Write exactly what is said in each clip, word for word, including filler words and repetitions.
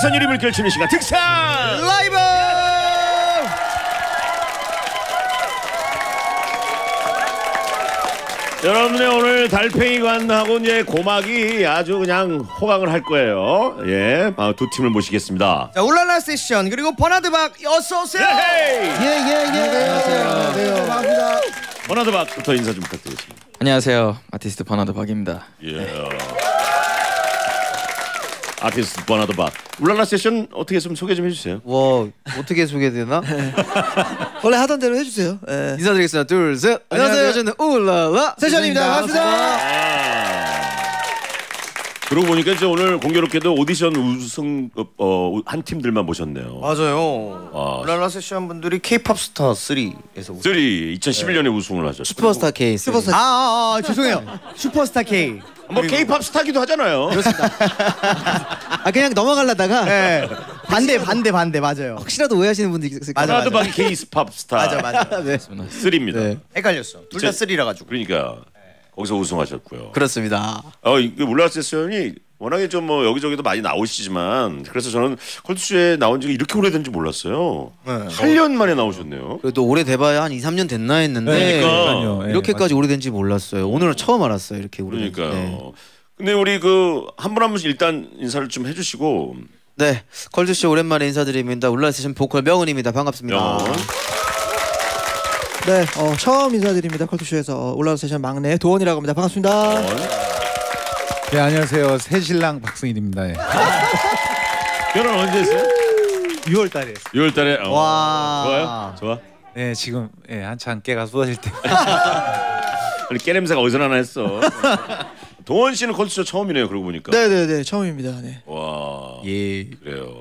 우선 이름을 결치는 시간 특산 라이브. 여러분의 오늘 달팽이관하고 이제 고막이 아주 그냥 호강을 할 거예요. 예, 아, 두 팀을 모시겠습니다. 자, 울랄라 세션 그리고 버나드박 어서 오세요. 예예예. 안녕하세요. 안녕하세요. 반갑습니다. 버나드박부터 인사 좀 부탁드리겠습니다. 안녕하세요. 아티스트 버나드박입니다. 예. 아티스트 버나드박. 울랄라 세션 어떻게 좀 소개 좀 해주세요. 와, 어떻게 소개되나? 원래 하던 대로 해주세요. 예. 인사드리겠습니다. 둘, 셋. 안녕하세요. 저는 울랄라 세션입니다. 반갑습니다. 아. 그러고 보니까 이제 오늘 공교롭게도 오디션 우승 어, 한 팀들만 모셨네요. 맞아요. 아. 울랄라 세션 분들이 K-팝 스타 쓰리에서 우승. 쓰리 이천십일 년에 우승을 하셨죠. 슈퍼스타 K. 슈퍼스타. 아, 아, 아 죄송해요. 슈퍼스타 K. 뭐 K-팝 스타기도 하잖아요. 아 그냥 넘어가려다가 네. 반대 반대 반대 맞아요. 혹시라도 오해하시는 분들 있을 거예요. 맞아, 맞아. 버나드박이 K-팝 스타. 맞아 맞아. 네. 쓰리입니다. 네. 헷갈렸어. 둘 다 쓰리라 가지고. 그러니까 거기서 우승하셨고요. 그렇습니다. 어, 이게 울랄라 세션이 워낙에 좀 뭐 여기저기도 많이 나오시지만 그래서 저는 컬투쇼에 나온 지가 이렇게 오래된지 몰랐어요. 네. 팔 년 만에 나오셨네요. 그래도 오래 돼봐야 한 이, 삼 년 됐나 했는데 그러니까. 이렇게까지 오래된지 몰랐어요. 오늘 처음 알았어요. 이렇게 오래된. 그러니까요. 네. 근데 우리 그 한 분 한 분씩 일단 인사를 좀 해주시고. 네, 컬투쇼 오랜만에 인사드립니다. 울랄라 세션 보컬 명은입니다. 반갑습니다. 명은. 네, 어, 처음 인사드립니다. 컬투쇼에서 어, 올라온 세션 막내 도원이라고 합니다. 반갑습니다. 네, 안녕하세요. 새신랑 박승일입니다. 예. 결혼 언제 했어요? 유월 달에. 유월 달에. 어. 와. 좋아요? 좋아? 네, 지금 예, 한창 깨가 쏟아질 때. 아니 깨냄새가 어디서 나나 했어. 동원 씨는 컬투쇼 처음이네요. 그러고 보니까. 네네네 처음입니다. 네. 와. 예. 그래요.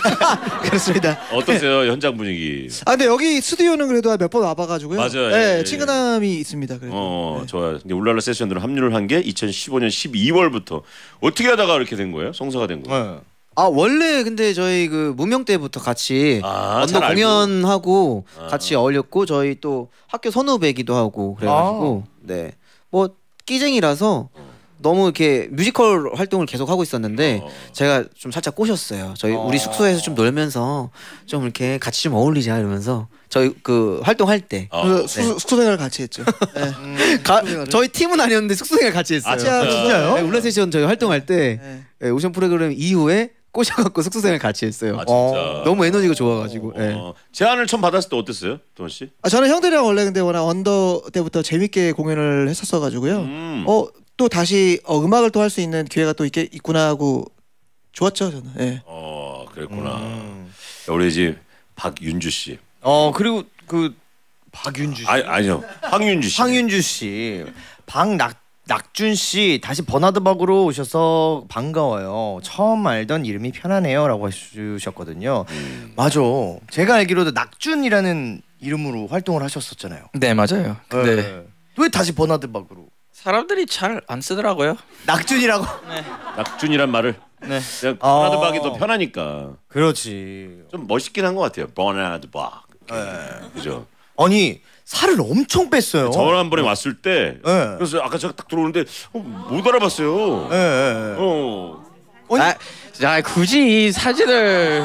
그렇습니다. 어떠세요 현장 분위기? 아 근데 여기 스튜디오는 그래도 몇 번 와봐가지고요. 맞아요. 네, 예. 친근함이 있습니다. 그래도. 어, 네. 좋아요. 근데 울랄라 세션으로 합류를 한 게 이천십오 년 십이 월부터 어떻게 하다가 이렇게 된 거예요? 성사가 된 거예요? 네. 아 원래 근데 저희 그 무명 때부터 같이 아, 언더 잘 알고. 공연하고 아. 같이 어울렸고 저희 또 학교 선후배기도 하고 그래가지고 네 뭐 끼쟁이라서 너무 이렇게 뮤지컬 활동을 계속 하고 있었는데 어. 제가 좀 살짝 꼬셨어요. 저희 어. 우리 숙소에서 좀 놀면서 좀 이렇게 같이 좀 어울리자 이러면서 저희 그 활동할 때 어. 그래서 숙소, 숙소 생활을 같이 했죠. 네. 가, 저희 팀은 아니었는데 숙소 생활 같이 했어요. 아, 진짜요? 네, 울랄라 세션 저희 활동할 때 네. 네, 오션 프로그램 이후에 꼬셔갖고 숙소 생활 같이 했어요. 아, 진짜. 어, 너무 에너지가 좋아가지고. 네. 어. 제안을 처음 받았을 때 어땠어요, 동원 씨? 아 저는 형들이랑 원래 근데 워낙 언더 때부터 재밌게 공연을 했었어가지고요. 음. 어 또 다시 어, 음악을 또 할 수 있는 기회가 또 있게 있구나 하고 좋았죠 저는. 네. 어, 그랬구나. 음. 우리 이제 박윤주 씨. 어 그리고 그 박윤주 씨. 아니 아니요. 황윤주 씨. 황윤주 씨. 박낙 낙준 씨 다시 버나드박으로 오셔서 반가워요. 처음 알던 이름이 편하네요라고 해주셨거든요. 음. 맞아. 제가 알기로도 낙준이라는 이름으로 활동을 하셨었잖아요. 네 맞아요. 근데 네. 왜 다시 버나드박으로? 사람들이 잘 안 쓰더라고요. 낙준이라고. 낙준이란 말을 네. 그냥 어. 버나드박이 더 편하니까 그렇지. 좀 멋있긴 한 것 같아요. 버나드박. 네. 그죠? 아니 살을 엄청 뺐어요. 저번 한 번에 왔을 때 네. 그래서 아까 제가 딱 들어오는데 어, 못 알아봤어요. 예, 예, 예. 어. 아, 야, 굳이 이 사진을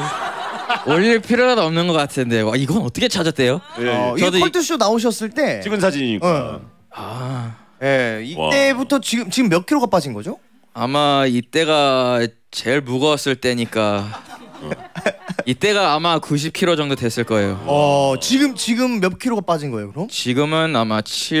올릴 필요가 없는 것 같은데 와 이건 어떻게 찾았대요? 예. 어, 이 저도 이- 컬투쇼 나오셨을 때 찍은 사진이니까. 어. 아 예, 이때부터 지금 지금 몇 킬로가 빠진 거죠? 아마 이때가 제일 무거웠을 때니까 이때가 아마 구십 킬로그램 정도 됐을 거예요. 어, 지금 지금 몇 킬로가 빠진 거예요, 그럼? 지금은 아마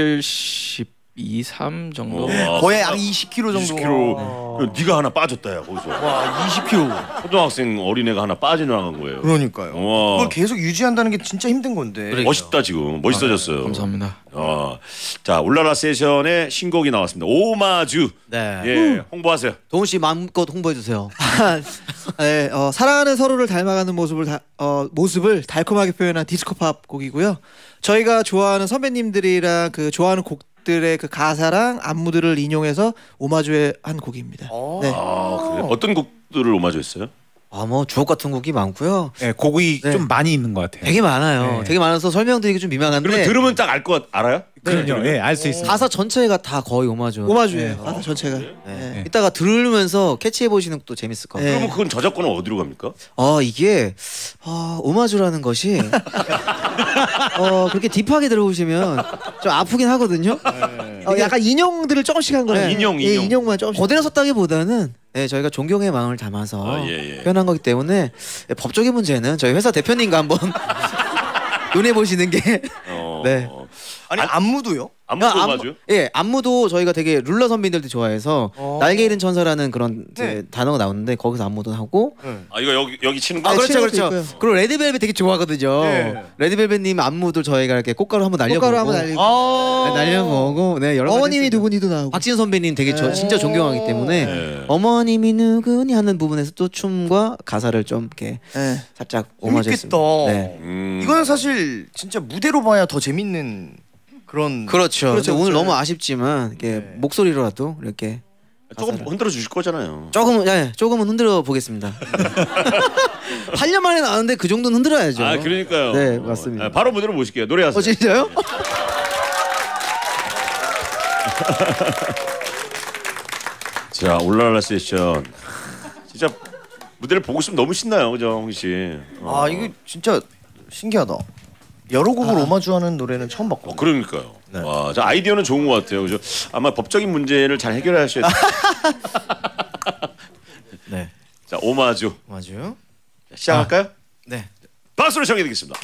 칠십이, 삼 정도. 와, 거의 한 이십 킬로그램 정도. 이십 킬로그램. 네가 하나 빠졌다 야 거기서. 와, 이십 킬로그램. 초등학생 어린애가 하나 빠져나간 거예요. 그러니까요. 와. 그걸 계속 유지한다는 게 진짜 힘든 건데. 멋있다 지금. 멋있어졌어요. 감사합니다. 어. 자, 울랄라 세션의 신곡이 나왔습니다. 오마주. 네. 예, 홍보하세요. 도훈 씨 마음껏 홍보해 주세요. 네, 어, 사랑하는 서로를 닮아가는 모습을 다, 어, 모습을 달콤하게 표현한 디스코팝 곡이고요. 저희가 좋아하는 선배님들이랑 그 좋아하는 곡들의 그 가사랑 안무들을 인용해서 오마주에 한 곡입니다. 어. 네. 아, 그래. 어떤 곡들을 오마주했어요? 아 뭐 주옥 같은 곡이 많고요. 네, 곡이 네. 좀 많이 있는 것 같아요. 되게 많아요. 네. 되게 많아서 설명드리기 좀 민망한데 그리고 들으면 딱 알 것 알아요? 그럼요. 예, 알 수 있습니다. 가사 전체가 다 거의 오마주. 오마주예요. 가사 전체가. 네. 네. 이따가 들으면서 캐치해 보시는 것도 재밌을 것 같아요. 네. 그러면 그건 저작권은 어디로 갑니까? 아 이게 아, 오마주라는 것이 어 그렇게 딥하게 들어보시면 좀 아프긴 하거든요. 어, 약간 인용들을 조금씩 한 거예요. 네. 인용, 예, 인용. 인용만 조금씩. 거대로 썼다기보다는 네, 저희가 존경의 마음을 담아서 아, 예, 예. 표현한 거기 때문에 네, 법적인 문제는 저희 회사 대표님과 한번 논해 보시는 게 어, 네. 아니 안무도요? 안무도 아, 맞아요? 예, 안무도 저희가 되게 룰러 선배님들도 좋아해서 어. 날개 잃은 천사라는 그런 이제 네. 단어가 나오는데 거기서 안무도 하고 아 이거 여기 여기 치는 거? 아 네, 그렇죠 치는 것도 그렇죠. 있고요. 그리고 레드벨벳 되게 좋아하거든요. 네. 레드벨벳님 안무도 저희가 이렇게 꽃가루 한번 날려보고 꽃가루 한번 날리고. 아 네, 날려보고 네 여러 가지 어머님이 했습니다. 누구니도 나오고. 박지은 선배님 되게 저, 진짜 존경하기 때문에 네. 어머님이 누구니 하는 부분에서 또 춤과 가사를 좀 이렇게 네. 살짝 오마주했습니다. 재밌겠다. 네. 음. 이거는 사실 진짜 무대로 봐야 더 재밌는 그런. 그렇죠. 그렇죠, 근데 오늘 그렇죠. 너무 아쉽지만 이렇게 네. 목소리로라도 이렇게 조금 가사를. 흔들어 주실 거잖아요. 조금은 네, 조금은 흔들어 보겠습니다. 팔 년 만에 나왔는데 그 정도는 흔들어야죠. 아 그러니까요. 네, 맞습니다. 아, 바로 무대로 모실게요. 노래하세요. 어 진짜요? 자 올라라 세션. 진짜 무대를 보고 있으면 너무 신나요, 그죠, 홍 씨? 어. 아 이거 진짜 신기하다. 여러 곡을 오마주하는 노래는 처음 봤고. 어, 그러니까요. 네. 와, 자 아이디어는 좋은 것 같아요. 그죠? 아마 법적인 문제를 잘 해결하셔야 돼요. 네. 자 오마주 오마주. 시작할까요? 네. 박수로 청해드리겠습니다.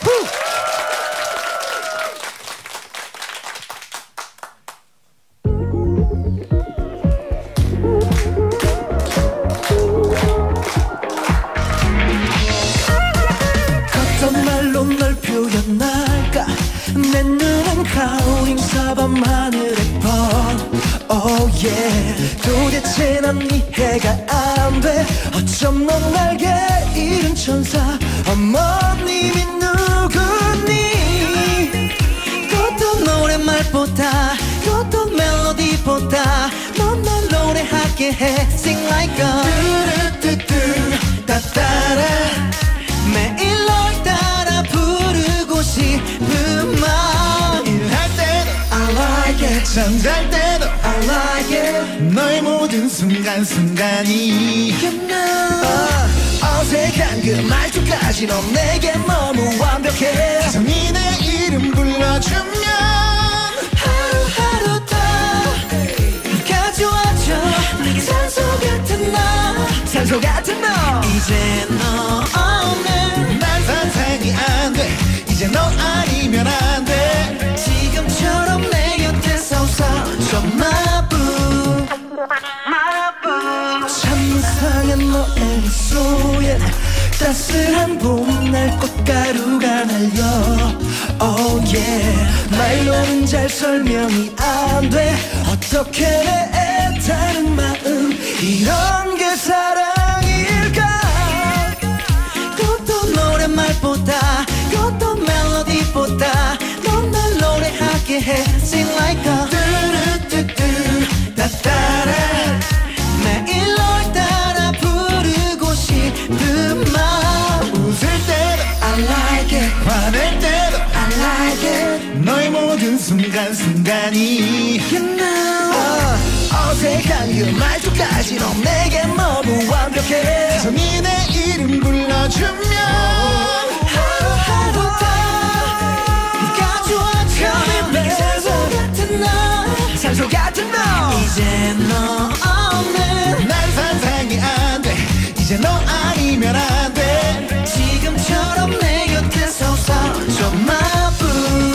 어떤 말로 널 표현할까 내 눈은 가오린 사밤 하늘의 번 Oh yeah 도대체 난 이해가 안돼 어쩜 넌 날개 잃은 천사 어머님이 누구니 어떤 노랫말보다 어떤 멜로디보다 넌 날 노래하게 해 Sing like a 뚜루뚜뚜 따따라 매일 널 따라 부르고 싶은 마음 일할 때도 I like it 잠잘 때도 I like it 너의 모든 순간순간이 You know 어, 어색한 그 말투까지 넌 내게 너무 완벽해 세상이 내 이름 불러주면 하루하루 더 가져와줘 산소 같은 너 산소 같은 너 이제 너 없는 난 상상이 안돼 이제 너 아니면 안돼 지금처럼 내 곁에서 웃어줘 마부 참 이상한 너의 미소에 따스한 봄날 꽃가루가 날려 Oh yeah 말로는 잘 설명이 안돼 어떻게 내 애타는 마음 이런 게 사랑일까 어떤 노랫말보다 어떤 멜로디보다 넌 날 노래하게 해 Sing like a 뚜루뚜뚜 따따라 매일 널 따라 부르고 싶은 마음 웃을 때도 I like it 화낼 때도 I like it 너의 모든 순간순간이 You know 어, 어색한 그 말투까지 넌 내게 너무 완벽해 세상이 내 이름 불러주면 하루하루 더 가져와줘 내 산소 같은 너 산소 같은 너 이제 너 없는 난 상상이 안돼 이제 너 아니면 안돼 지금처럼 내 곁에서 웃어줘 마부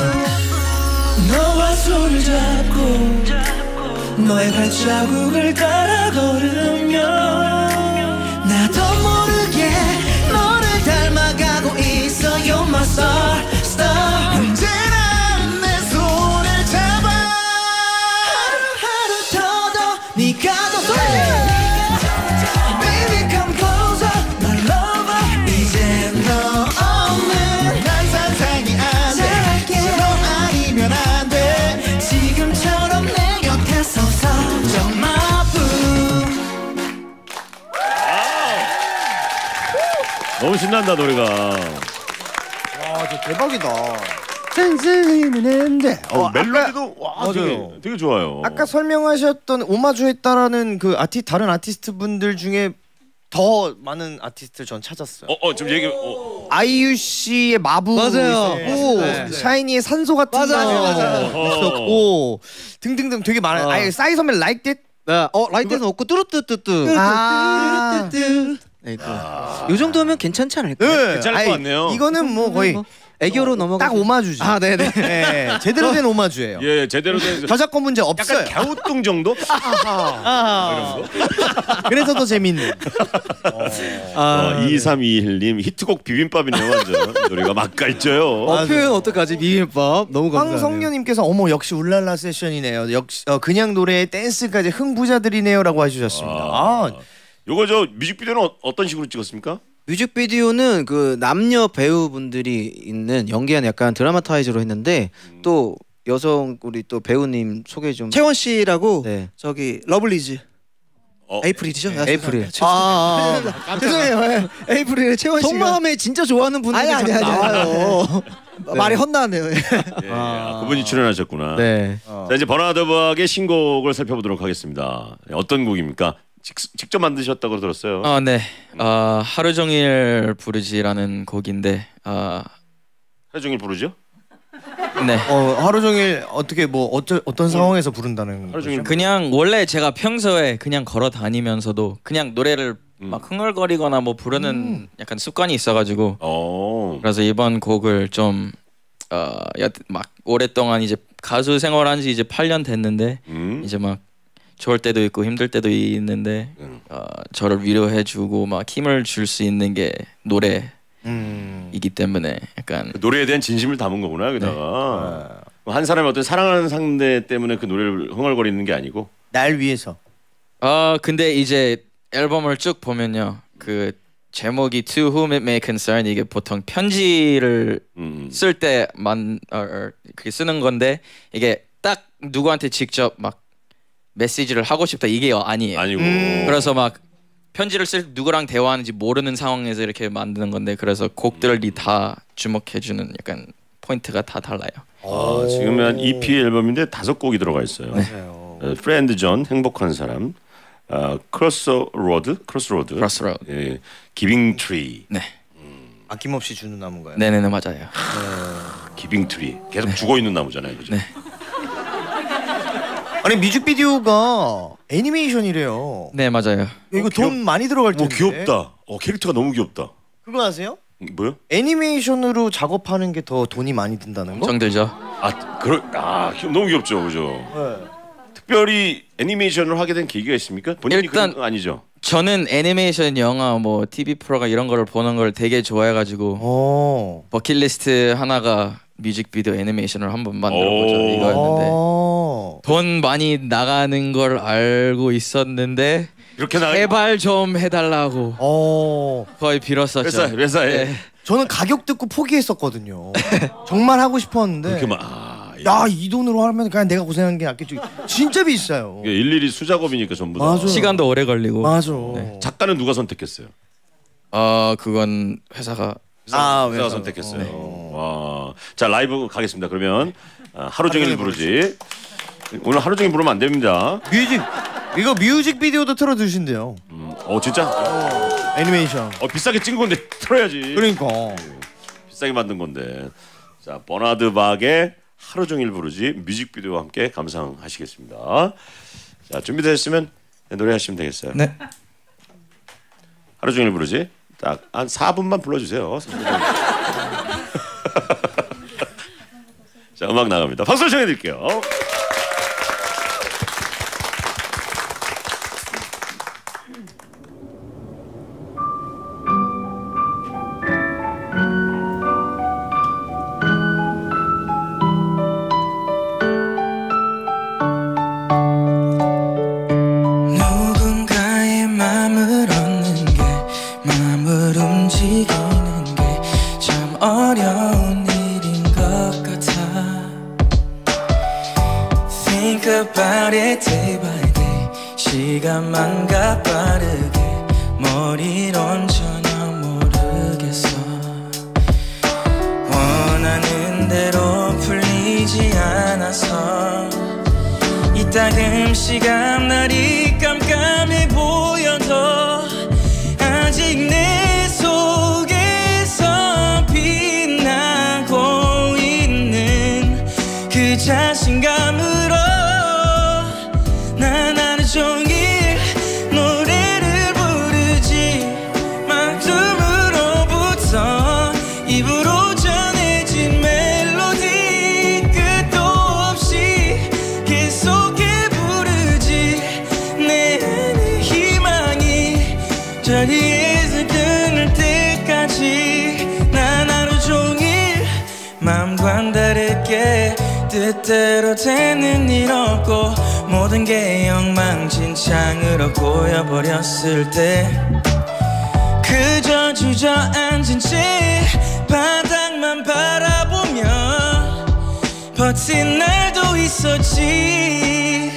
너와 손을 잡고 너의 발자국을 따라 걸으며 나도 모르게 너를 닮아가고 있어 You're my star, star 언제나 내 손을 잡아 하루하루 더더 네가 더 돼 Baby come closer my lover 이제 너 없는 난 상상이 안돼 이제 너 아니면 안돼 지금처럼 내 곁에서 웃어줘 마부 신난다 노래가. 와, 저 대박이다. 어, 멜로디도 와 되게, 맞아요. 되게 좋아요. 아까 설명하셨던 오마주했다라는 그 아티 다른 아티스트 분들 중에 더 많은 아티스트를 전 찾았어요. 어, 어, 좀 얘기. 어. 아이유 씨의 마부, 맞아요. 오, 네. 샤이니의 산소 같은 맞아요, 거, 맞아요. 있었고 등등등 되게 많아요. 어. 아예 싸이 선배 like that. 네, 어 라이트는 없고 뚜루뚜뚜뚜. 아, 네, 그, 요 정도면 괜찮지 않을까? 네. 괜찮을 것 아니, 같네요. 이거는 뭐 거의 뭐 애교로 넘어가. 딱 오마주지. 아, 네네. 네, 제대로 된 오마주예요. 예, 제대로 된 저작권 문제 없어요. 약간 갸우뚱 정도? 아하. 그래서 더 재밌는. 어, 이삼이일 히트곡 비빔밥이네요 완전. 노래가 맛깔져요. 어, 표현 어떡하지? 비빔밥 너무 감사해요. 황성녀님께서 어머 역시 울랄라 세션이네요. 역시 어, 그냥 노래에 댄스까지 흥부자들이네요라고 해주셨습니다. 아, 요거 저 뮤직비디오는 어, 어떤 식으로 찍었습니까? 뮤직비디오는 그 남녀 배우분들이 있는 연기한 약간 드라마타이즈로 했는데 음. 또 여성 우리 또 배우님 소개 좀. 채원 씨라고 네. 저기 러블리즈. 어, 에이프릴이죠? 아, 에이프릴. 죄송합니다. 아, 아, 죄송해요. 예. 에이프릴의 채원 씨가 속마음에 진짜 좋아하는 분들이 아니 아니 자꾸 아니 나와요. 말이 헛나왔네요. 예. 예, 아, 그분이 출연하셨구나. 네. 자 이제 버나드박의 신곡을 살펴보도록 하겠습니다. 어떤 곡입니까? 직, 직접 만드셨다고 들었어요. 어, 네. 어, 하루 종일 부르지라는 곡인데, 어, 하루 종일 부르죠? 네. 어, 하루 종일 어떻게 뭐 어쩌, 어떤 상황에서 부른다는 하루 종일 거죠? 그냥 원래 제가 평소에 그냥 걸어 다니면서도 그냥 노래를 음. 막 흥얼거리거나 뭐 부르는 약간 습관이 있어가지고 어. 그래서 이번 곡을 좀 어, 여- 막 오랫동안 이제 가수 생활한 지 이제 팔 년 됐는데 음. 이제 막 좋을 때도 있고 힘들 때도 있는데 음. 어, 저를 위로해주고 막 힘을 줄 수 있는 게 노래이기 음. 때문에 약간 그 노래에 대한 진심을 담은 거구나 여기다가. 한 사람의 어떤 사랑하는 상대 때문에 그 노래를 흥얼거리는 게 아니고. 날 위해서. 어 근데 이제 앨범을 쭉 보면요 그 제목이 To Whom It May Concern 이게 보통 편지를 음. 쓸 때만 어, 어, 그게 쓰는 건데 이게 딱 누구한테 직접 막 메시지를 하고 싶다 이게 아니에요. 아니고. 그래서 막 편지를 쓸 때 누구랑 대화하는지 모르는 상황에서 이렇게 만드는 건데 그래서 곡들이 다 주목해주는 약간 포인트가 다 달라요. 아, 지금 한 이피 앨범인데 다섯 곡이 들어가 있어요. 맞아요. 프렌드 존 행복한 사람, 어, 크로스 로드, 크로스 로드, Crossroad. 예, 기빙 트리, 네, 아낌없이 주는 나무가요. 네네네 맞아요. 기빙 트리 계속 죽어 있는 나무잖아요, 그죠? 네. 아니 뮤직비디오가 애니메이션이래요. 네 맞아요. 이거 귀엽- 돈 많이 들어갈 뭐 텐데. 귀엽다. 어 캐릭터가 너무 귀엽다. 그거 아세요? 뭐요? 애니메이션으로 작업하는 게 더 돈이 많이 든다는 거? 엄청 들죠. 아, 그러, 아 귀- 너무 귀엽죠, 그죠? 네. 특별히 애니메이션을 하게 된 계기가 있습니까? 본인이 일단- 그런 건 아니죠? 저는 애니메이션 영화 뭐 티비 프로가 이런 거를 보는 걸 되게 좋아해가지고 어. 버킷리스트 하나가 뮤직비디오 애니메이션을 한번 만들어보자 오. 이거였는데 어. 돈 많이 나가는 걸 알고 있었는데 이렇게 나 제발 좀 해달라고 어. 거의 빌었었죠. 회사 회사에 네. 저는 가격 듣고 포기했었거든요. 정말 하고 싶었는데. 그렇게 막 아, 야, 이 돈으로 하면 그냥 내가 고생하는 게 낫겠지. 진짜 비싸요. 이게 일일이 수작업이니까 전부 다. 맞아. 시간도 오래 걸리고. 맞아. 작가는 누가 선택했어요? 어 그건 회사가 회사, 아, 회사가 회사. 선택했어요. 어. 와, 자 라이브 가겠습니다. 그러면 아, 하루 종일 부르지. 오늘 하루 종일 부르면 안 됩니다. 뮤직 이거 뮤직비디오도 틀어 주신대요. 음, 어 진짜? 애니메이션. 어 비싸게 찍은 건데 틀어야지. 그러니까. 비싸게 만든 건데. 자 버나드 박의 하루 종일 부르지 뮤직비디오와 함께 감상하시겠습니다. 자 준비되셨으면 노래 하시면 되겠어요. 네. 하루 종일 부르지. 딱 한 사 분만 불러주세요. 자 음악 나갑니다. 박수 청해드릴게요. 누군가의 맘을 얻는 게 맘을 움직이는 게 참 어려운 일인 것 같아 Think about it day by day 시간만 가 빠르게 머리론 전혀 모르겠어 원하는 대로 풀리지 않아서 이따금씩 앞날이 깜깜해 보여도 아직 내 속에서 빛나고 있는 그 자신감으로 난 하루 종일 노래를 부르지. 마음으로부터 입으로 전해진 멜로디 끝도 없이 계속해 부르지. 내 안에 희망이 자리에서 끊을 때까지 난 하루 종일 마음과는 다르게 뜻대로 되는 일 없고 모든 게 엉망진창으로 꼬여버렸을 때 그저 주저앉은 채 바닥만 바라보며 버틴 날도 있었지.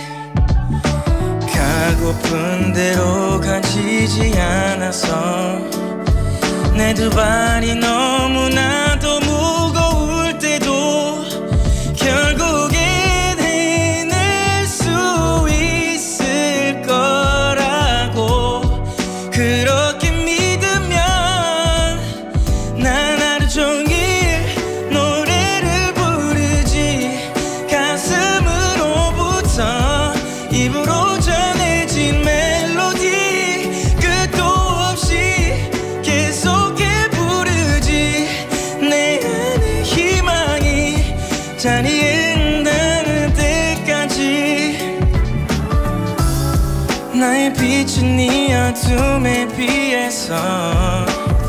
가고픈 대로 가지지 않아서 내 두 발이 너무나도 무거울 때도 결국엔 해낼 수 있을 거라고 그렇게 믿으면 난 하루 종일 노래를 부르지. 가슴으로부터 입으로 전해진 멜로디 끝도 없이 계속해 부르지. 내 안에 희망이 자리에 닿는 때까지 나의 빛은 네 어둠에 비해서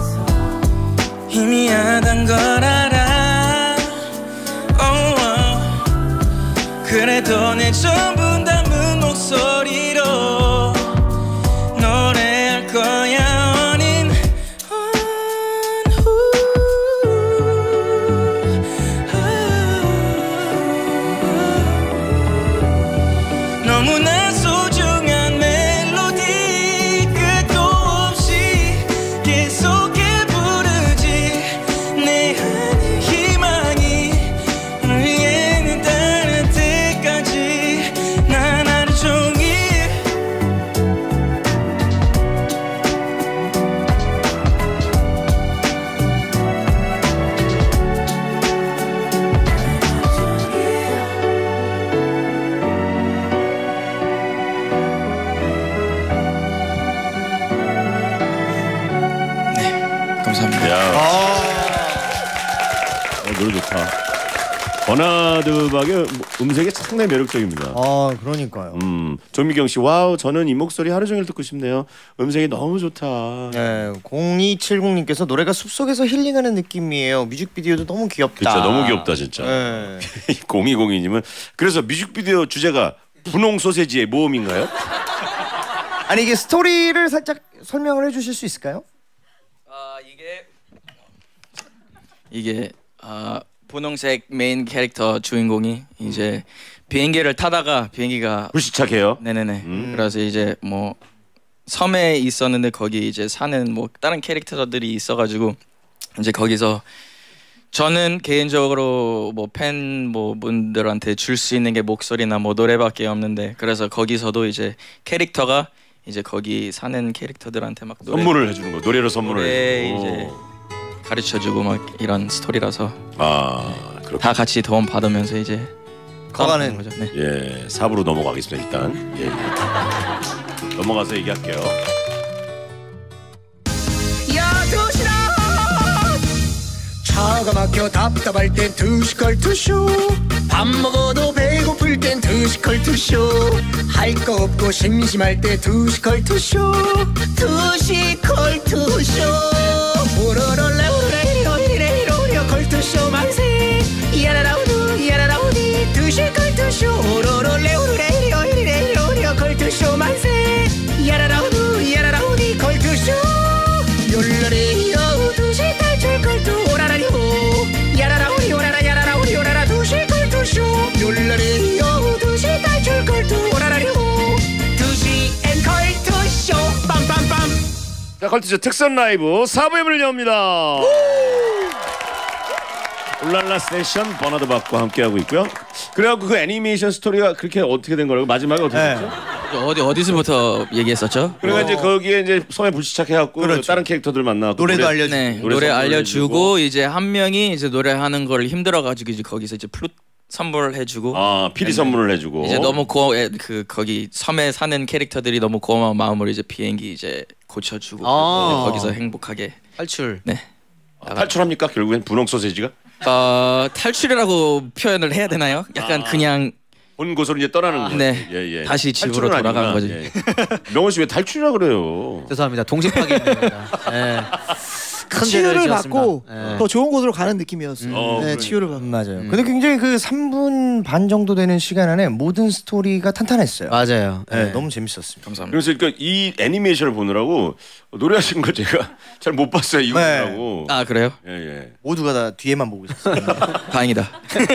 희미하단 걸 알아. oh, oh. 그래도 내 전부 담은 목소리로 노래할 거야. 어린 너무나 소중한 멜로디 끝도 없이 계속해 부르지. 내 안에 희망이 위에는 닿을 때까지 난 하루 종일 감사합니다. 야, 어, 노래 좋다. 버나드 박의 음색이 상당히 매력적입니다. 아 그러니까요. 음, 조미경 씨, 와우, 저는 이 목소리 하루 종일 듣고 싶네요. 음색이 너무 좋다. 네, 공이칠공님께서 노래가 숲속에서 힐링하는 느낌이에요. 뮤직비디오도 너무 귀엽다. 진짜 너무 귀엽다 진짜. 네. 공이공이님은 그래서 뮤직비디오 주제가 분홍 소세지의 모험인가요? 아니 이게 스토리를 살짝 설명을 해주실 수 있을까요? 아 이게 이게 아 분홍색 메인 캐릭터 주인공이 이제 비행기를 타다가 비행기가 불시착해요. 네네네. 음. 그래서 이제 뭐 섬에 있었는데 거기 이제 사는 뭐 다른 캐릭터들이 있어가지고 이제 거기서 저는 개인적으로 뭐 팬 뭐 분들한테 줄 수 있는 게 목소리나 뭐 노래밖에 없는데 그래서 거기서도 이제 캐릭터가 이제 거기 사는 캐릭터들한테 막 노래, 선물을 해주는 거, 노래로 선물을 노래 해주고. 이제 가르쳐주고 막 이런 스토리라서 아 그렇군. 다 같이 도움 받으면서 이제 커가는 거죠. 네. 예, 사부로 넘어가겠습니다 일단. 예, 예. 넘어가서 얘기할게요. 야 도시락 차가 막혀 답답할 땐 투시컬 투쇼 밥 먹어도 배고플 땐 투시컬 투쇼 할 거 없고 심심할 때 투시컬 투쇼 투시컬 투쇼 우러러라 우러리로 이래로 이러 컬투쇼 만세 야라라우두 야라라우디 투시컬 투쇼 우러러라 우러리로 이래로 이러 컬투쇼 만세 야라라우두 야라라우디 컬투쇼 욜라리 여우 투시 탈출 컬투 오라라리호 야라라우리 오라라 야라라우리 오라라 투시 컬투쇼 욜라리 여우 투시 탈출 컬투 오라라리호 투시 앤 컬투쇼 빰빰빰. 자, 컬투쇼 특선 라이브 사 부의 문을 엽니다. 울랄라 세션 버나드 박과 함께하고 있고요. 그래갖고 그 애니메이션 스토리가 그렇게 어떻게 된 거라고 마지막에 어떻게 네. 됐죠? 어디 어디서부터 얘기했었죠? 그러니까 이제 거기에 이제 섬에 불시착해갖고 그렇죠. 다른 캐릭터들 만나고 노래도 알려주고. 네, 노래 노래, 선물해주고. 알려주고 이제 한 명이 이제 노래하는 걸 힘들어가지고 이제 거기서 이제 플룻 선물해주고 아 피디 선물을 해주고 이제 너무 고 그 거기 섬에 사는 캐릭터들이 너무 고마운 마음으로 이제 비행기 이제 고쳐주고 아. 이제 거기서 행복하게 탈출. 네 아, 탈출합니까 결국엔 분홍 소세지가 어, 탈출이라고 표현을 해야 되나요? 약간 아. 그냥 본 곳으로 이제 떠나는 거예요. 네. 예, 예. 다시 집으로 탈출은 돌아가는 아니구나. 거지. 예. 명호 씨 왜 탈출이라 그래요? 죄송합니다. 동심파괴입니다. 네. 큰 죄를 치유를 지었습니다. 받고 네. 더 좋은 곳으로 가는 느낌이었어요. 어, 네, 그러니까. 치유를 받고. 음, 맞아요. 근데 굉장히 그 삼 분 반 정도 되는 시간 안에 모든 스토리가 탄탄했어요. 맞아요. 네, 네. 너무 재밌었습니다. 감사합니다. 그래서 그러니까 이 애니메이션을 보느라고 노래하신 거 제가 잘 못 봤어요. 이거 네. 보느라고. 아 그래요? 예, 예. 모두가 다 뒤에만 보고 있었어요. 다행이다.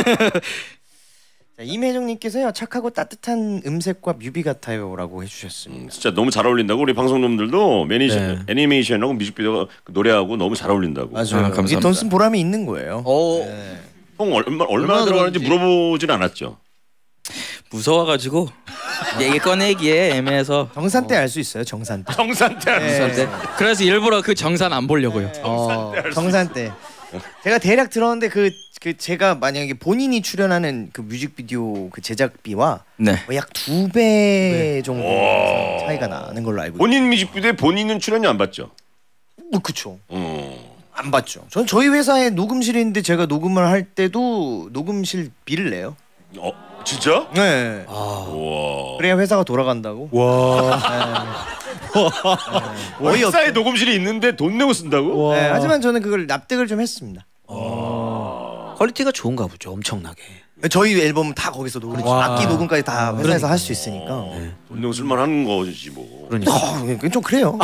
자, 임혜정님께서요 착하고 따뜻한 음색과 뮤비 같아요라고 해주셨습니다. 음, 진짜 너무 잘 어울린다고 우리 방송놈들도 매니션 네. 애니메이션하고 뮤직비디오가 그 노래하고 너무 잘 어울린다고. 맞아요. 아, 감사합니다. 이게 돈 쓴 보람이 있는 거예요. 오. 네. 형 얼마 얼마 얼마나 들어가는지 들어갔는지. 물어보진 않았죠. 무서워가지고 얘기 꺼내기에 애매해서 정산 때 알 수 있어요. 정산 때. 정산 때 네. 네. 그래서 일부러 그 정산 안 보려고요. 어. 정산 때. 제가 대략 들었는데 그, 그 제가 만약에 본인이 출연하는 그 뮤직비디오 그 제작비와 네. 약 두 배 정도 차이가 나는 걸로 알고 있어요. 본인 뮤직비디오에 본인은 출연료 안 받죠. 뭐 그쵸. 어. 안 받죠. 전 저희 회사에 녹음실인데 제가 녹음을 할 때도 녹음실 비를 내요. 어 진짜? 네. 우와. 그래야 회사가 돌아간다고. 와. 어이 없. 회사에 녹음실이 있는데 돈 내고 쓴다고? 네, 하지만 저는 그걸 납득을 좀 했습니다. 퀄리티가 좋은가 보죠. 엄청나게. 저희 앨범 다 거기서 녹음, 와. 악기 녹음까지 다 회사에서 할 수 있으니까. 어, 돈 내고 쓸만한 거지 뭐. 그러니까. 어, 그건 좀 그래요.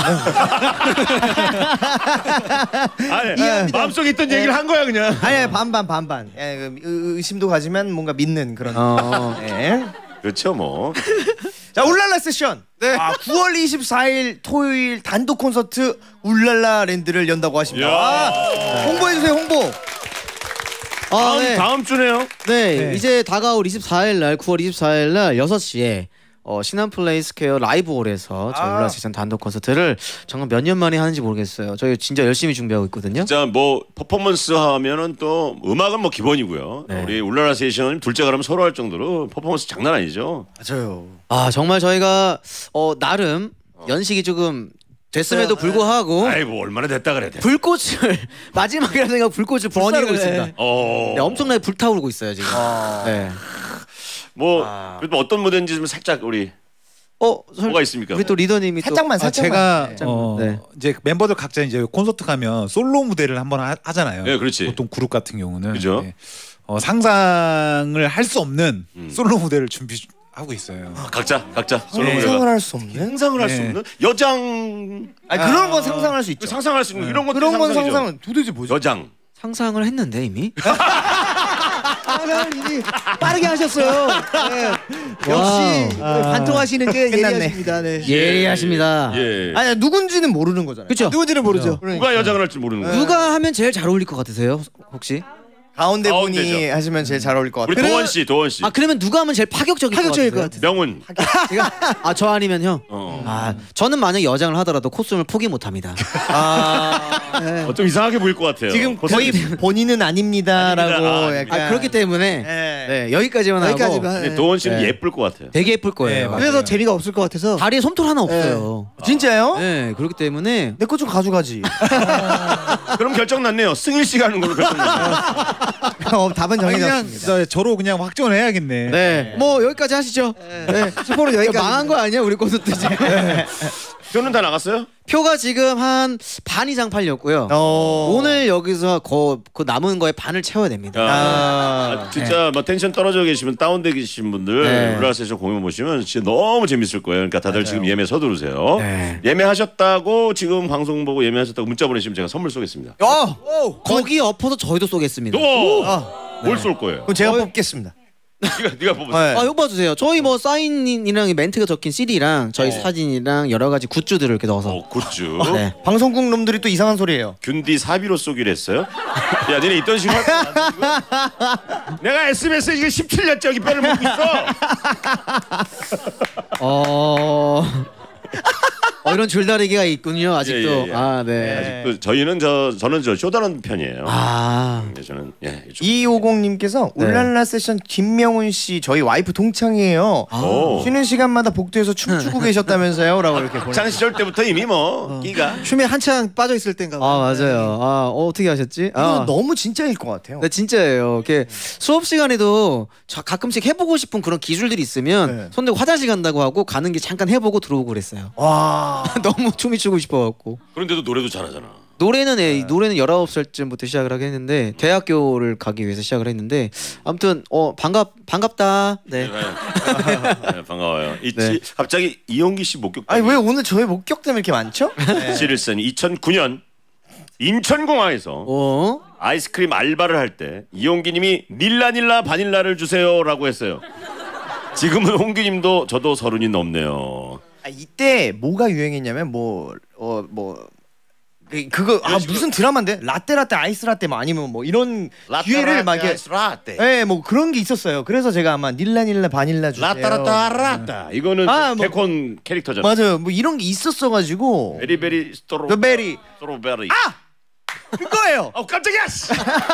아니, 마음속에 있던 얘기를 한 거야 그냥. 아니 반반 반반. 예, 그 의- 의심도 가지만 뭔가 믿는 그런. 어. 예. 그렇죠 뭐. 자 울랄라 세션. 네. 아, 구월 이십사일 토요일 단독 콘서트 울랄라 랜드를 연다고 하십니다. 야. 아, 홍보해 주세요 홍보. 아, 다음 네. 다음 주네요. 네, 네. 이제 다가올 이십사일 날 구월 이십사일 날 여섯 시에 어, 신한플레이 스퀘어 라이브홀에서 저희 아. 울랄라 세션 단독 콘서트를 정말 몇 년 만에 하는지 모르겠어요. 저희 진짜 열심히 준비하고 있거든요. 진짜 뭐 퍼포먼스 하면은 또 음악은 뭐 기본이고요. 네. 우리 울랄라 세션 둘째 가면 서로 할 정도로 퍼포먼스 장난 아니죠. 맞아요. 아 정말 저희가 어, 나름 연식이 조금 됐음에도 불구하고 아이 뭐 얼마나 됐다 그래. 불꽃을 마지막이라 생각 불꽃을 불사르고 있습니다. 어. 네, 엄청나게 불타오르고 있어요 지금. 네. 뭐 아. 그래도 어떤 무대인지 좀 살짝 우리 어, 설- 뭐가 있습니까? 우리 또 리더님이 살짝만 아, 살짝만. 제가 네. 어, 네. 이제 멤버들 각자 이제 콘서트 가면 솔로 무대를 한번 하, 하잖아요. 네, 그렇지. 보통 그룹 같은 경우는 그죠. 네. 어, 상상을 할 수 없는 음. 솔로 무대를 준비하고 있어요. 각자 각자 솔로 상상을 무대가 할 수 없는. 상상을 할 수 네. 없는 여장 아니 그런 건 상상할 수 있죠. 상상할 수 있는 이런 것도 그런 건 상상이죠. 상상. 도대체 뭐죠? 여장 상상을 했는데 이미. 상상을 이미 빠르게 하셨어요. 네. 역시 와우. 관통하시는 게 끝났네. 예리하십니다. 네. 예리하십니다. 예. 아니 누군지는 모르는 거잖아요. 그렇죠. 누군지는 모르죠. 누가 여장을 할지 모르는 거야. 누가 하면 제일 잘 어울릴 것 같으세요? 혹시? 가운데 분이 가운데죠. 하시면 제일 잘 어울릴 것 우리 같아요. 도원 씨, 도원 씨. 아 그러면 누가 하면 제일 파격적일, 파격적일 것 것 같아요? 명훈. 제가 아저 아니면 형. 어. 아 저는 만약 여장을 하더라도 코스튬을 포기 못합니다. 아, 네. 어, 좀 이상하게 보일 것 같아요. 지금 코스튬. 거의 본인은 아닙니다라고 아닙니다. 아, 약간. 아 그렇기 때문에 네. 네 여기까지만 하고 여기까지만. 근데 네. 도원 씨는 네. 예쁠 것 같아요. 되게 예쁠 네, 거예요. 맞아요. 그래서 재미가 없을 것 같아서 다리에 솜털 하나 없어요. 진짜요? 네 그렇기 때문에 내 거 좀 가져가지. 그럼 결정 났네요. 승일 씨가 하는 걸로 결정 났네요. 어, 답은 아니, 그냥 정해졌습니다. 저, 저로 그냥 확정을 해야겠네. 네 뭐 여기까지 하시죠. 네. 스포는 여기까지. 망한 거 아니야 우리 콘서트 이제. 표는 다 나갔어요? 표가 지금 한 반 이상 팔렸고요. 어... 오늘 여기서 거, 그 남은 거에 반을 채워야 됩니다. 아, 아, 아, 진짜 뭐 텐션 떨어져 계시면 다운돼 계신 분들 네. 울랄라 세션 공연 보시면 진짜 너무 재밌을 거예요. 그러니까 다들 지금 예매 서두르세요. 네. 예매하셨다고 지금 방송 보고 예매하셨다고 문자 보내시면 제가 선물 쏘겠습니다. 어, 거기 엎어서 저희도 쏘겠습니다. 또 아, 뭘 쏠 거예요? 그럼 제가 뽑겠습니다. 네가 네가 뽑았어. 네. 아 이거 봐주세요. 저희 뭐 사인이랑 멘트가 적힌 씨디랑 저희 어. 사진이랑 여러 가지 굿즈들을 이렇게 넣어서. 어, 굿즈. 네. 방송국 놈들이 또 이상한 소리예요. 균디 사비로 쏘기로 했어요? 야, 니네 있던 식으로 할 거야, 지금? 내가 에스비에스 이게 십칠 년째 여기 뼈를 먹고 있어. 어. 어 이런 줄다리기가 있군요. 아직도. 예, 예, 예. 아 네. 아직도 저희는 저 저는 저 쇼다는 편이에요. 아. 네, 저는 예. 좀- 이오공님께서 네. 울랄라 세션 김명훈 씨 저희 와이프 동창이에요. 오. 쉬는 시간마다 복도에서 춤추고 계셨다면서요? 라고 이렇게 보내. 학창 시절 때부터 이미 뭐 끼가. 춤에 한창 빠져 있을 땐가 아 봐요. 맞아요. 아 어, 어떻게 하셨지? 이거 아. 너무 진짜일 것 같아요. 네 진짜예요. 이렇게 수업 시간에도 저 가끔씩 해보고 싶은 그런 기술들이 있으면 네. 손 대고 화장실 간다고 하고 가는 게 잠깐 해보고 들어오고 그랬어요. 와. 너무 춤이 추고 싶어갖고. 그런데도 노래도 잘하잖아. 노래는 예, 노래는 열아홉 살쯤부터 시작을 하긴 했는데 대학교를 가기 위해서 시작을 했는데 아무튼 어 반갑 반갑다. 네. 네, 반가워요. 있지. 네. 갑자기 이용기 씨 목격. 아니 왜 오늘 저의 목격 때문에 이렇게 많죠? 네. 칠일선 이천구 년 인천공항에서 어? 아이스크림 알바를 할 때 이용기님이 닐라닐라 바닐라를 주세요라고 했어요. 지금은 홍규님도 저도 서른이 넘네요. 아, 이때 뭐가 유행했냐면 뭐 어 뭐 그, 그거 아 무슨 드라마인데 라떼 라떼 아이스 라떼 뭐 아니면 뭐 이런 기회를 막 이렇게 라떼. 예, 뭐 그런 게 있었어요. 그래서 제가 아마 닐라닐라 바닐라 주세요. 라따라따 라따. 이거는 아, 뭐- 개콘 캐릭터잖아. 맞아요. 뭐 이런 게 있었어 가지고 베리베리 스토로. 베리 스토로베리. 아! 그거예요. 어 깜짝이야. 씨!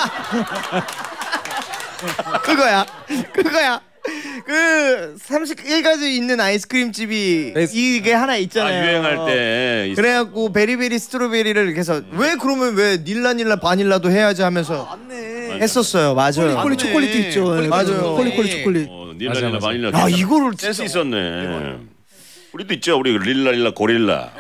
그거야. 그거야. 그 삼십일 가지 있는 아이스크림 집이 이게 하나 아, 있잖아요. 유행할 때. 그래갖고 베리베리 스트로베리를 이렇게 해서 왜 그러면 왜 닐라닐라 바닐라도 해야지 하면서 했었어요. 맞아요. 콜리 초콜릿도 있죠. 네, 맞아요. 콜리 콜리 초콜릿. 어, 닐라닐라 바닐라. 야 이거를 센스 있었네. 우리도 있죠. 우리 릴라릴라 고릴라.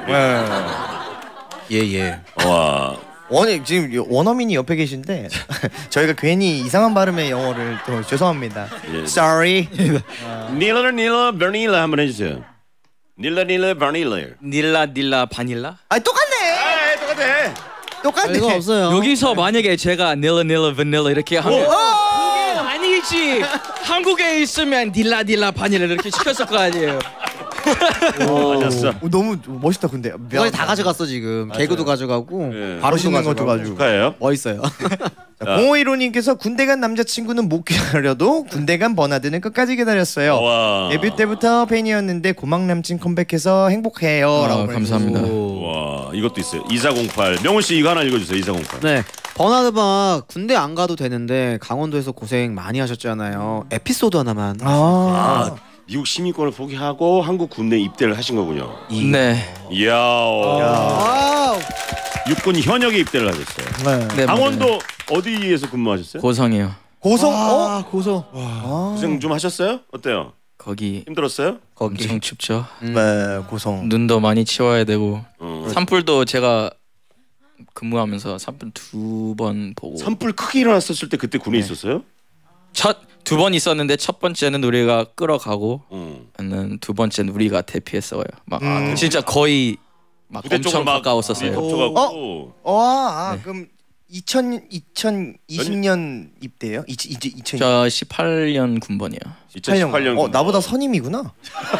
예예. 와. 원이 지금 원어민이 옆에 계신데 저희가 괜히 이상한 발음의 영어를 또 죄송합니다. 예. Sorry. 닐라 닐라 바닐라 한번 해주세요. 닐라 닐라 바닐라. 닐라 닐라 바닐라? 아 똑같네. 아 똑같아. 똑같네. 이거 없어요. 여기서 만약에 제가 닐라 닐라 바닐라 이렇게 하면 그게 아니지. 한국에 있으면 닐라 닐라 바닐라 이렇게 시켰을 거 아니에요. 하셨어. 오, 너무 멋있다 근데. 그걸 다 가져갔어 지금. 개그도 가져가고 예. 바로 씻는 것도 가지고. 축하해요. 멋있어요. 공오일오님께서 군대 간 남자친구는 못 기다려도 군대 간 버나드는 끝까지 기다렸어요. 와. 데뷔 때부터 팬이었는데 고막 남친 컴백해서 행복해요. 아, 라고 감사합니다. 와 이것도 있어요. 이사공팔 명훈 씨 이거 하나 읽어주세요. 이사공팔. 네. 버나드박 군대 안 가도 되는데 강원도에서 고생 많이 하셨잖아요. 에피소드 하나만. 아, 아 미국 시민권을 포기하고 한국 군대 입대를 하신 거군요. 네. 이야. 와우. 육군 현역에 입대를 하셨어요. 네. 네. 강원도 어디에서 근무하셨어요? 고성이요. 고성 어? 아 고소. 고생 좀 하셨어요? 어때요? 거기 힘들었어요? 엄청 춥죠. 네, 고성. 눈도 많이 치워야 되고 어. 산불도 제가 근무하면서 산불 두 번 보고 산불 크게 일어났었을 때 그때 군에 있었어요? 첫 두 번 있었는데 첫 번째는 우리가 끌어가고 응. 두 번째는 우리가 대피했어요. 막 음. 진짜 거의 막 부대 쪽으로 엄청 막 가까웠었어요. 덮쳐갖고. 어, 아, 네. 그럼 이천 이천이십 년 입대예요? 이제 이제 이천 저 십팔 년 군번이요. 이천십팔 년. 어, 나보다 선임이구나.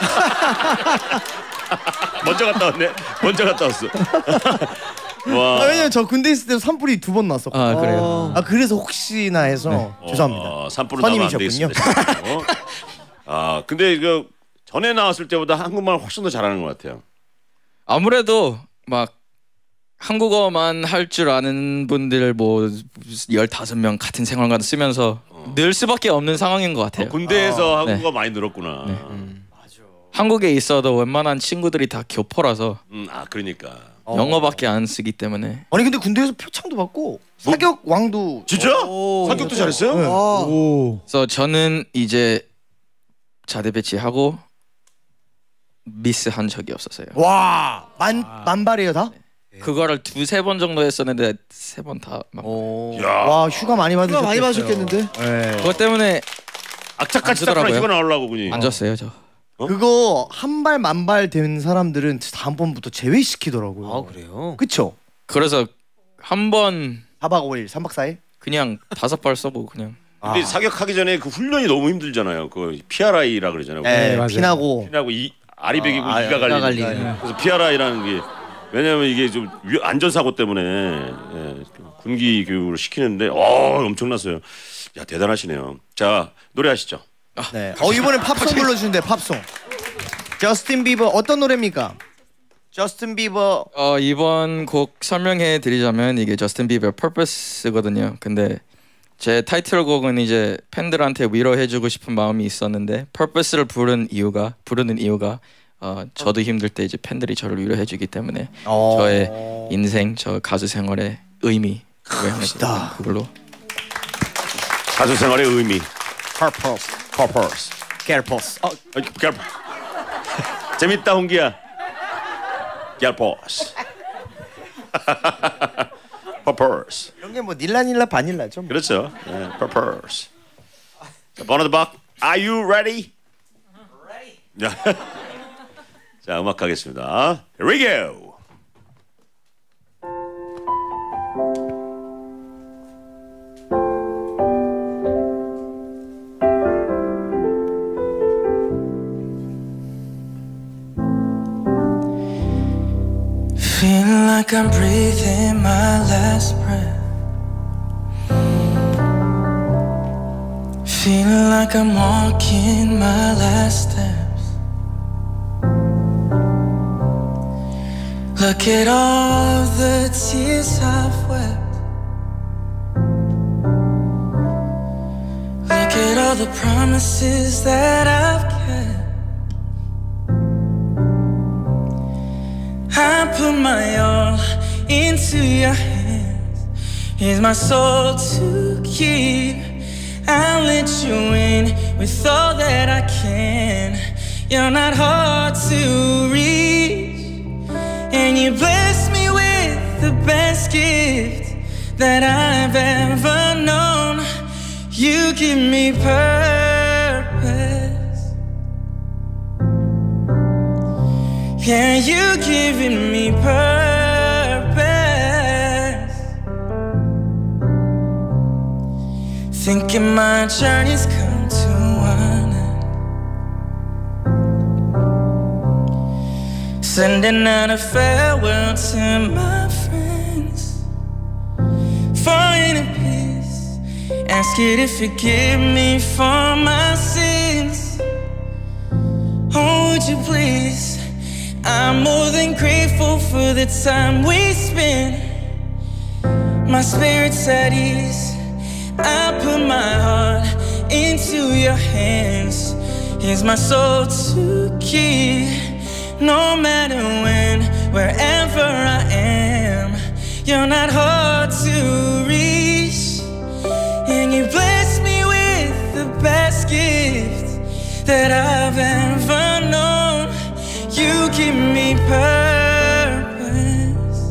먼저 갔다 왔네. 먼저 갔다 왔어. 아, 와. 왜냐면 저 군대 있을 때 산불이 두 번 났었고. 아 그래요. 아 그래서 혹시나 해서 죄송합니다. 어, 산불은 나면 안 선임이셨군요. 되겠습니다. 어? 아 근데 이거 전에 나왔을 때보다 한국말 훨씬 더 잘하는 것 같아요. 아무래도 막 한국어만 할 줄 아는 분들 뭐 열다섯 명 같은 생활관 쓰면서 늘 수밖에 없는 상황인 것 같아요. 어, 군대에서 아, 한국어 많이 늘었구나. 네. 음. 한국에 있어도 웬만한 친구들이 다 교포라서 음, 아 그러니까. 어. 영어밖에 안 쓰기 때문에 아니 근데 군대에서 표창도 받고 사격 왕도 진짜? 사격도 잘했어요? 네. 오. 그래서 저는 이제 자대 배치하고 미스한 적이 없었어요. 와만 만발이에요 다? 그거를 두세 번 정도 했었는데 세 번 다 막. 오. 야. 와 휴가 많이 휴가 받으셨겠어요. 많이 받으셨겠는데. 네. 그것 때문에 악착같이 안 딱 주더라고요. 휴가 나오려고 군이. 안 줬어요 저. 어? 그거 한 발 만발 된 사람들은 다음번부터 제외시키더라고요. 아 그래요? 그쵸? 그래서 한 번 사 박 오 일, 삼 박 사 일? 그냥 다섯 발 써보고 그냥 근데 아. 사격하기 전에 그 훈련이 너무 힘들잖아요. 그 피알아이라 그러잖아요. 네, 맞아요. 피나고 피나고 이 알이 베기고 아, 이가 이가 갈리는. 갈리는. 그래서 피알아이라는 게 왜냐하면 이게 좀 위- 안전사고 때문에 예, 군기 교육을 시키는데 어 엄청났어요. 야 대단하시네요. 자 노래하시죠. 네. 어 이번엔 팝송 불러주는데 팝송. 저스틴 비버 어떤 노래입니까? 저스틴 비버. 어 이번 곡 설명해 드리자면 이게 저스틴 비버 Purpose거든요. 근데 제 타이틀곡은 이제 팬들한테 위로해주고 싶은 마음이 있었는데 Purpose를 부른 이유가 부르는 이유가 어 저도 힘들 때 이제 팬들이 저를 위로해주기 때문에 어. 저의 인생 저 가수 생활의 의미 멋있다. 그걸로 가수 생활의 의미. Purpose. Purpose. Purpose. 어, 아, 갤- 재밌다 홍기야. 갤포스. Purpose. 이런 게 뭐 닐라닐라 바닐라죠. 뭐. 그렇죠. 네, Purpose. 자, 버너드 박, Are you ready? Ready. 자, 음악 가겠습니다. Here we go. Feeling like I'm breathing my last breath. Feeling like I'm walking my last steps. Look at all the tears I've wept. Look at all the promises that I've kept. I put my all into your hands. Here's my soul to keep. I'll let you in with all that I can. You're not hard to reach, and you bless me with the best gift that I've ever known. You give me purpose. Yeah, you giving me purpose. Thinking my journey's come to an end. Sending out a farewell to my friends. Falling in peace. Ask you to forgive me for my sins. Oh, would you please? I'm more than grateful for the time we spent. My spirit's at ease. I put my heart into your hands. Here's my soul to keep. No matter when, wherever I am, you're not hard to reach. And you bless me with the best gift that I've ever known. You give me purpose.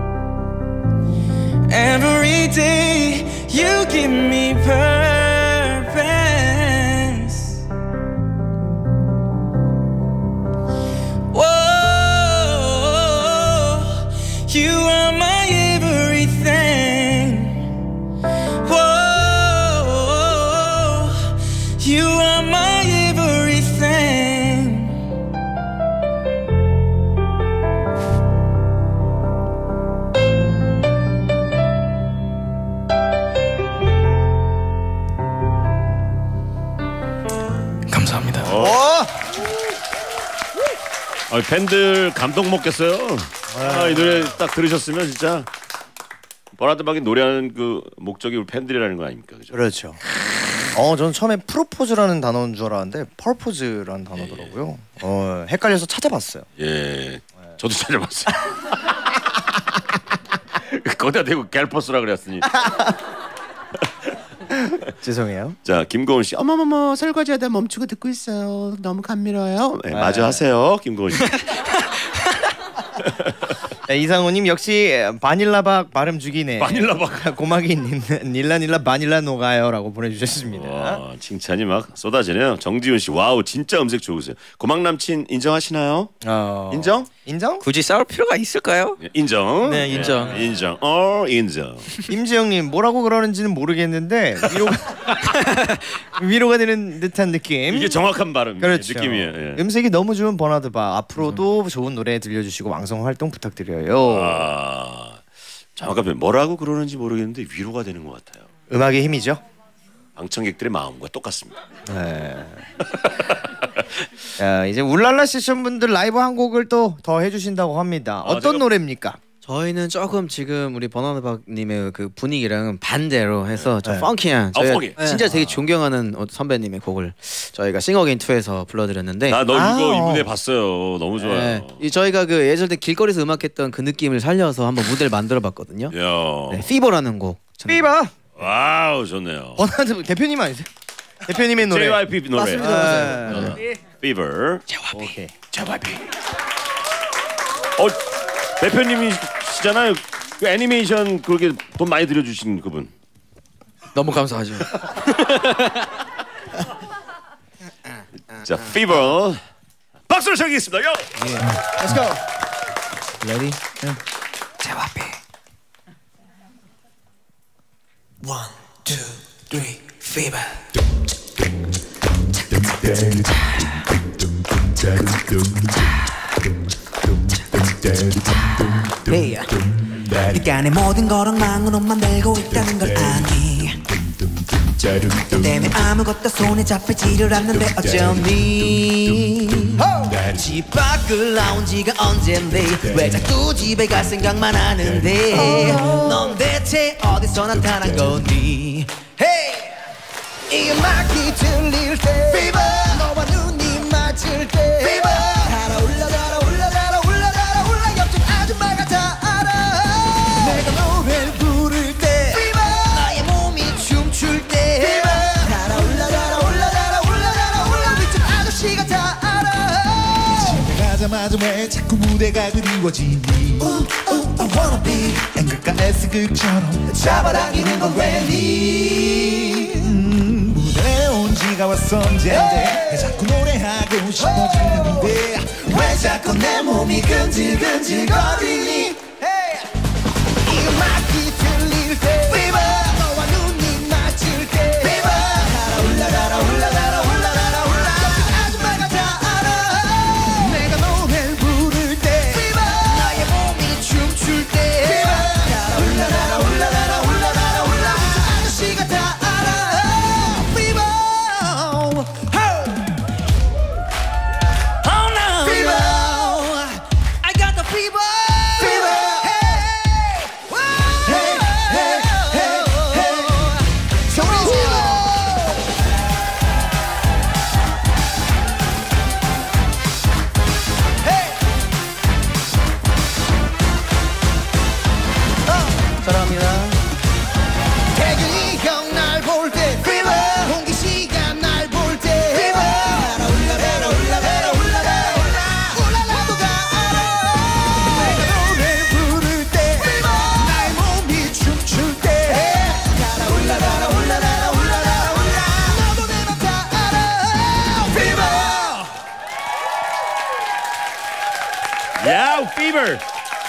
Every day you give me purpose. Whoa, you are my everything. Whoa, you are my everything. 감사합니다. 아, 팬들 감동 먹겠어요. 아, 이 노래 딱 들으셨으면 진짜 버나드 박이 노래하는 그 목적이 우리 팬들이라는 거 아닙니까? 그죠? 그렇죠. 어, 저는 처음에 프로포즈라는 단어인 줄 알았는데 펄포즈라는 단어더라고요. 어, 헷갈려서 찾아봤어요. 예, 저도 찾아봤어요. 거기다 대고 갤포스라 그랬으니. 죄송해요. 자, 김고은 씨, 어머머머 설거지하다 멈추고 듣고 있어요. 너무 감미로워요. 네, 마저 하세요, 김고은 씨. 네, 이상우님 역시 바닐라박 발음 죽이네. 바닐라박. 고막이 닐라닐라 바닐라 녹아요라고 보내주셨습니다. 와, 칭찬이 막 쏟아지네요. 정지훈 씨, 와우, 진짜 음색 좋으세요. 고막 남친 인정하시나요? 어... 인정? 인정? 굳이 싸울 필요가 있을까요? 예, 인정. 네, 인정. 예, 인정. 어, 인정. 임지영님 뭐라고 그러는지는 모르겠는데 위로가 위로가 되는 듯한 느낌. 이게 정확한 발음 그렇죠. 느낌이에요. 예. 음색이 너무 좋은 버나드 박 앞으로도 음. 좋은 노래 들려주시고 왕성 활동 부탁드려요. 아, 잠깐 뭐라고 그러는지 모르겠는데 위로가 되는 것 같아요. 음악의 힘이죠. 방청객들의 마음과 똑같습니다. 네. 자, 이제 울랄라 세션 분들 라이브 한 곡을 또 더 해주신다고 합니다. 어떤 아, 노래입니까? 저희는 조금 지금 우리 버나드박님의 그 분위기랑 반대로 해서 좀 네. 펑키한 아, 저희가 펑키. 진짜 되게 존경하는 선배님의 곡을 저희가 싱어게인 투에서 불러드렸는데 나 너 아, 이거 어. 이 무대 봤어요. 너무 좋아요. 네, 이 저희가 그 예전 때 길거리에서 음악했던 그 느낌을 살려서 한번 무대를 만들어봤거든요. 야. 네, 피버라는 곡. 삐바 와우 좋네요. 버나드 대표님 아니세요? 대표님의 노래. 제이와이피 노래. 맞습니다, 맞아요. Fever. 오케이. 제이와이피. 어 대표님이시잖아요. 그 애니메이션 그렇게 돈 많이 들여주신 그분. 너무 감사하죠. 자, Fever. 박수를 청하겠습니다. 요. Let's go. Ready? 제와피 One, two, three, fever. Hey, 네가 내 모든 걸 엉망으로 만들고 있다는 걸 아니. 너 때문에 아무것도 손에 잡히지를 않는데 어쩌니. 집 밖을 나온 지가 언젠데 왜 자꾸 집에 갈 생각만 하는데 넌 대체 어디서 나타난 거니. Hey! 이 음악이 들릴 때 Fever! 너와 눈이 맞을 때 Fever! 달아올라 달아올라 달아올라 달아올라 옆집 아줌마가 다 알아. 내가 노래를 부를 때 Fever! 나의 몸이 춤출 때 Fever! 달아올라 달아올라 달아올라 달아올라 위쪽 아저씨가 다 알아. 집에 가자마자 왜 자꾸 무대가 그리워지니. Ooh, ooh, I wanna be N극과 S극처럼 잡아당기는 건 왜니. 무대에 온 지가 왔어 언젠데 왜 자꾸 노래하고 싶어지는데 왜 자꾸 내 몸이 근질근질거리니. Hey! 이 음악이 들릴 때 Fever! 너와 눈이 맞을 때 Fever! 달아올라 달아올라 달아올라 달아올라 옆집 아줌마가 다 알아. 내가 노래를 부를 때 Fever! 나의 몸이 춤출 때 Fever! 달아올라 달아올라 달아올라 달아올라 옆집 아저씨가 다 알아. Fever! Oh no! Fever! I got the fever! Fever! Hey! Whoa! Hey! Hey! Hey! Hey! 소리 질러! Hey! 사랑합니다. 태균이 형 날 볼 때 Fever! 홍기 씨가 날 볼 때 Fever! 달아올라 달아올라 달아올라 달아올라 울랄라도 다 알아. 내가 노래 부를 때 Fever! 나의 몸이 춤출 때 달아올라 달아올라 달아올라 달아올라 너도 내 맘 다 알아. Fever! 야, Fever.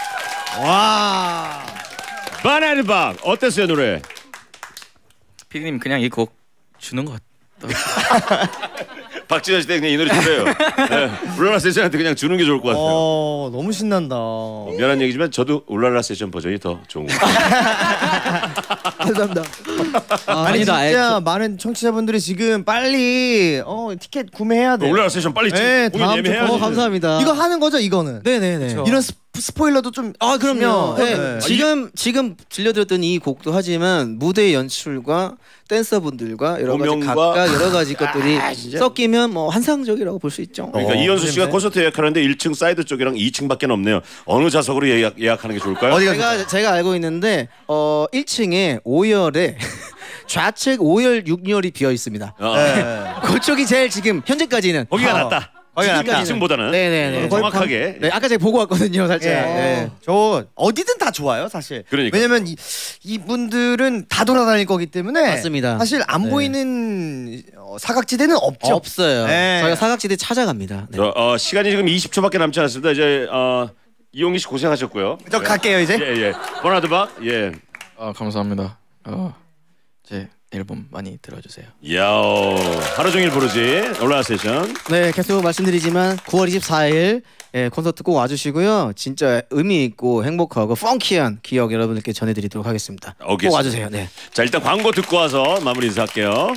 와. 버나드 박 어땠어요 노래? 피디님 그냥 이 곡 주는 것 같다. 박진환 씨 때 그냥 이 노래 주세요. 네, 울랄라 세션한테 그냥 주는 게 좋을 것 같아요. 어 너무 신난다. 어, 미안한 얘기지만 저도 울랄라 세션 버전이 더 좋은 것 같아요. 감사합니다. 아, 아니 아니다. 진짜 아, 많은 청취자분들이 지금 빨리 어 티켓 구매해야 돼. 울랄라 세션 빨리 네, 공연 다음 주 예매해야지. 어, 감사합니다. 이거 하는 거죠 이거는. 네네네. 이런 스, 스포일러도 좀. 아 그럼요. 네. 네. 지금 지금 들려드렸던 이 곡도 하지만 무대 연출과 댄서분들과 여러 가지 조명과- 각각 여러 가지 것들이 아, 진짜? 섞이면 뭐 환상적이라고 볼 수 있죠. 그러니까 어, 이현수 씨가 그러네. 콘서트 예약하는데 일 층 사이드 쪽이랑 이 층밖에 없네요. 어느 좌석으로 예약 예약하는 게 좋을까요? 어디가 제가 제가 알고 있는데 어 일 층에 오 열에 좌측 오 열, 육 열이 비어 있습니다. 어. 네. 그쪽이 제일 지금 현재까지는 거기가 어, 낫다. 거기가 낫다. 이 층보다는 네네네. 어, 정확하게. 네, 아까 제가 보고 왔거든요, 살짝. 예. 네. 저 어디든 다 좋아요 사실. 그러니까. 왜냐면 이, 이분들은 다 돌아다닐 거기 때문에 맞습니다. 사실 안 네. 보이는 어, 사각지대는 없죠. 없어요. 네. 저희가 사각지대 찾아갑니다. 네. 저, 어, 시간이 지금 이십 초밖에 남지 않았습니다. 이제 어, 이용기 씨 고생하셨고요. 저 갈게요 이제. 예 예. 버나드 박 예. 아 감사합니다. 어, 이제 앨범 많이 들어주세요. 야오 하루 종일 부르지 올라 세션. 네, 계속 말씀드리지만 구월 이십사일 예, 콘서트 꼭 와주시고요. 진짜 의미 있고 행복하고 펑키한 기억 여러분들께 전해드리도록 하겠습니다. 알겠습니다. 꼭 와주세요. 네. 자 일단 광고 듣고 와서 마무리 인사할게요.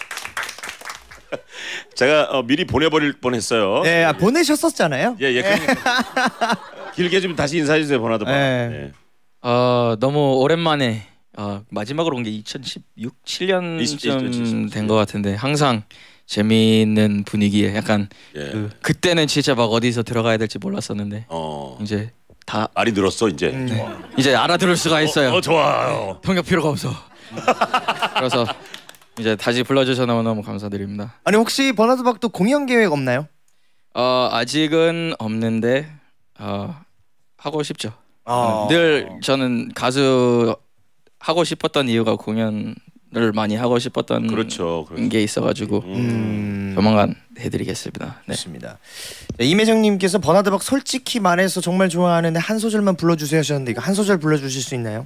제가 어, 미리 보내버릴 뻔했어요. 네, 아, 보내셨었잖아요. 예, 예. 그러니까. 길게 좀 다시 인사해 주세요, 번화도 봐. 네. 네. 어 너무 오랜만에 어, 마지막으로 온 게 이천십육, 칠 년쯤 된 것 같은데 항상 재미있는 분위기에 약간 예. 그, 그때는 진짜 막 어디서 들어가야 될지 몰랐었는데 어. 이제 다 말이 늘었어 이제. 음. 좋아. 이제 알아들을 수가 있어요. 어, 어 좋아요. 통역 필요가 없어. 그래서 이제 다시 불러주셔서 너무너무 감사드립니다. 아니 혹시 버나드 박도 공연 계획 없나요? 어 아직은 없는데 어 하고 싶죠. 어. 늘 저는 가수 하고 싶었던 이유가 공연을 많이 하고 싶었던 그렇죠. 그렇죠. 게 있어가지고 음. 조만간 해드리겠습니다. 네. 좋습니다. 자, 임혜정님께서 버나드 박 솔직히 말해서 정말 좋아하는데 한 소절만 불러주세요 하셨는데 이거 한 소절 불러주실 수 있나요?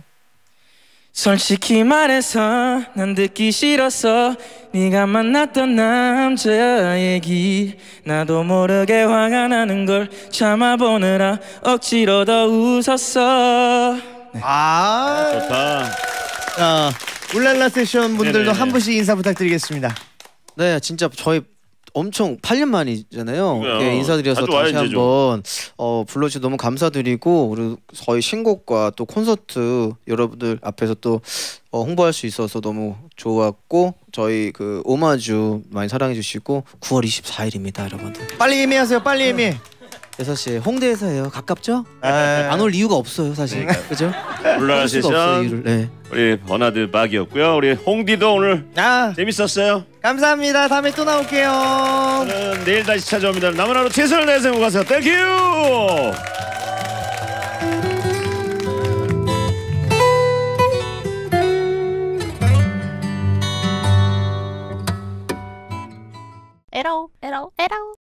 솔직히 말해서 난 듣기 싫었어 네가 만났던 남자 얘기 나도 모르게 화가 나는 걸 참아보느라 억지로 더 웃었어. 아 좋다. 자, 울랄라 세션 분들도 네네네. 한 분씩 인사 부탁드리겠습니다. 네, 진짜 저희 엄청 팔 년 만이잖아요. 그래요. 이렇게 인사드려서 자주 다시 와야지, 좀. 한번 어, 불러주셔서 너무 감사드리고 그리고 저희 신곡과 또 콘서트 여러분들 앞에서 또 어, 홍보할 수 있어서 너무 좋았고 저희 그 오마주 많이 사랑해주시고 구월 이십사일입니다 여러분들. 빨리 예매하세요. 빨리 예매. 여섯 시에 홍대에서 해요. 가깝죠? 아, 안 올 이유가 없어요 사실. 그죠? 울랄라 올 수가 없어요, 세션 이유를. 네. 우리 버나드 박이었고요. 우리 홍디도 오늘 아 재밌었어요. 감사합니다. 다음에 또 나올게요. 저는 내일 다시 찾아옵니다. 남은 하루 최선을 다해서 가세요. 땡큐. 에러 에러 에러